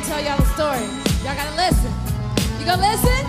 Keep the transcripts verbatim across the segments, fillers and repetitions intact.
gonna tell y'all a story. Y'all gotta listen. You gonna listen?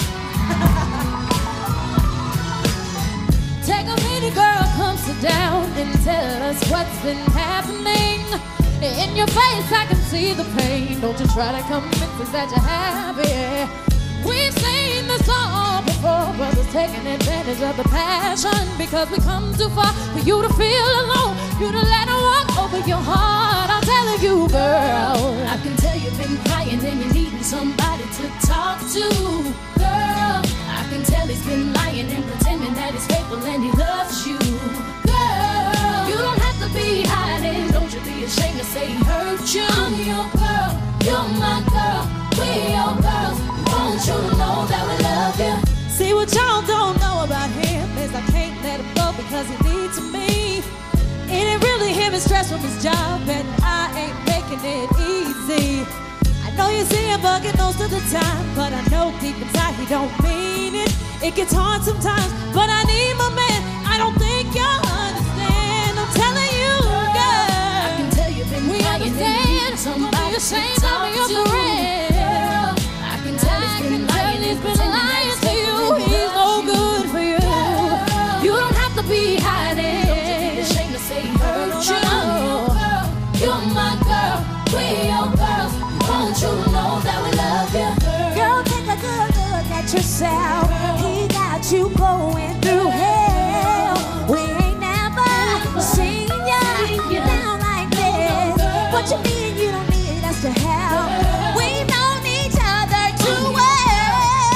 Take a minute, girl, come sit down and tell us what's been happening. In your face, I can see the pain. Don't you try to convince us that you're happy. We've seen this all before, brothers taking advantage of the passion. Because we come too far for you to feel alone, you to let her walk over your heart. I'm telling you, girl, I can tell you've been crying and you're needing somebody to talk to. Girl, I can tell he's been lying and pretending that he's faithful and he loves you. Girl, you don't have to be hiding. Don't you be ashamed to say he hurt you. I'm your girl, you're my girl, we're your girls. Want you to know that we love you. See, what y'all don't know about him is I can't let him go because he needs me. It ain't really him, it's stress from his job, and I ain't making it easy. I know you see him bugging most of the time, but I know deep inside he don't mean it. It gets hard sometimes, but I need my man. I don't think you'll understand. I'm telling you, girl, I can tell you've been we crying and you need somebody to talk to. Girl, I can tell he's been lying and pretending to you. He's no good for you. You don't have to be hiding. Don't you be ashamed to say he hurt you. I'm your girl, you're my girl, we're your girls. Want you to know that we love you. Girl, take a good look at yourself. He got you going through hell. We ain't never seen you down like this. What you need, you don't need us to help. We've known each other too well.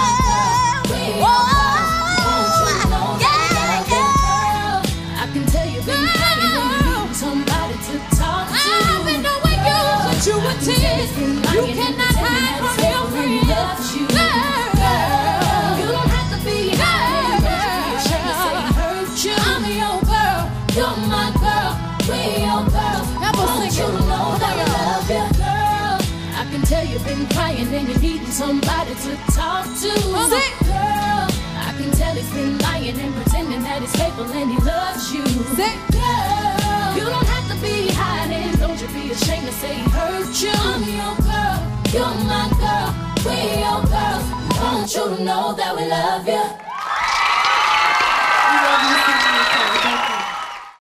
Oh, yeah, yeah. I can tell you've been crying and you need somebody to talk to. I've been knowing you since you were ten. You cannot hide from your friends. You. Girl, you don't have to be hiding. Don't you be ashamed to say he hurt you. I'm your girl, you're my girl, we're your girls. Want you to know that we love you. Girl, I can tell you've been crying and you're needing somebody to talk to. Girl, I can tell he's been lying and pretending that he's faithful and he loves you. Girl, you don't have to be hiding. Don't you be ashamed to say he hurt you. I'm your girl, you're my girl, we're your girls. Want you to know that we love you.